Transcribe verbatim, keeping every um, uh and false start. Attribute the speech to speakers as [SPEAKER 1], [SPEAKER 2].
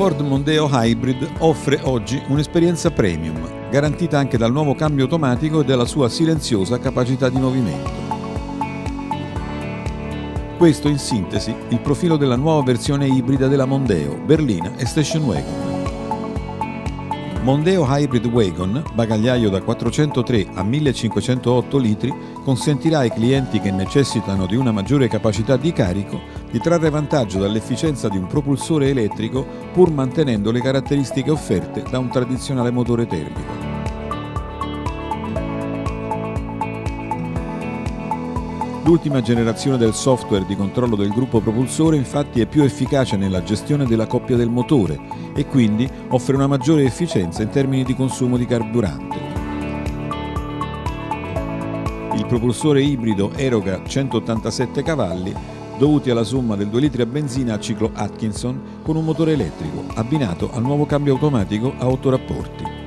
[SPEAKER 1] Ford Mondeo Hybrid offre oggi un'esperienza premium, garantita anche dal nuovo cambio automatico e dalla sua silenziosa capacità di movimento. Questo in sintesi il profilo della nuova versione ibrida della Mondeo, berlina e station wagon. Mondeo Hybrid Wagon, bagagliaio da quattrocentotre a millecinquecentootto litri, consentirà ai clienti che necessitano di una maggiore capacità di carico di trarre vantaggio dall'efficienza di un propulsore elettrico pur mantenendo le caratteristiche offerte da un tradizionale motore termico. L'ultima generazione del software di controllo del gruppo propulsore infatti è più efficace nella gestione della coppia del motore e quindi offre una maggiore efficienza in termini di consumo di carburante. Il propulsore ibrido eroga centottantasette cavalli dovuti alla somma del due litri a benzina a ciclo Atkinson con un motore elettrico abbinato al nuovo cambio automatico a otto rapporti.